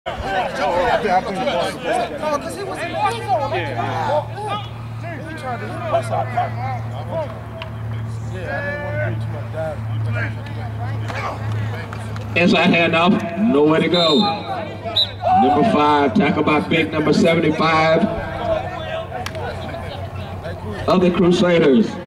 Because he was in the end zone. He tried to hit us out. Yeah, I didn't want to do too much dive. Inside handoff, nowhere to go. Number 5, tackled by big number 75 of the Crusaders.